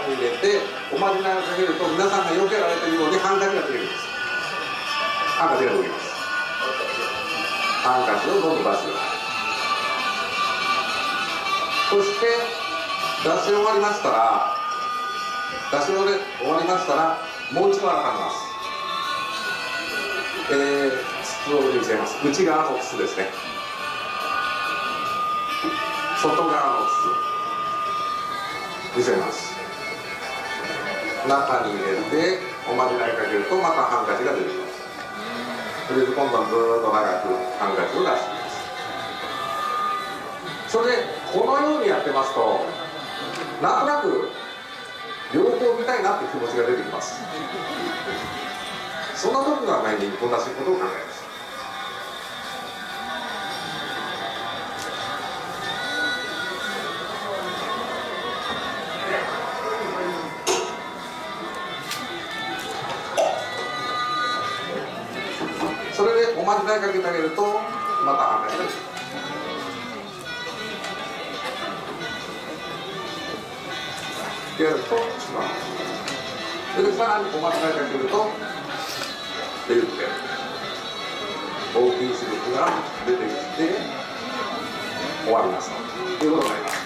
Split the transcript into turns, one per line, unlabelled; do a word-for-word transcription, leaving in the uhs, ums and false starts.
に入れておまじないをかけると、皆さんが避けられているようにハンカチが出るんです。ハンカチが動きます。ハンカチをどんどん出してください。そして出し終わりましたら、出し終わりましたらもう一度改めます。えー、筒を見せます。内側の筒ですね。外側の筒見せます。中に入れておまじないかけるとまたハンカチが出てきます。それで今度はずーっと長くハンカチを出しています。それでこのようにやってますと、なんとなく両方見たいなって気持ちが出てきます。そんな時の前に同じことを考えます。それでおまじないかけてあげるとまたハンカチが出てきます。やるとしまう。それでさらにおまじないかけると出てきて、大きいしぶきが出てきて終わりますということになります。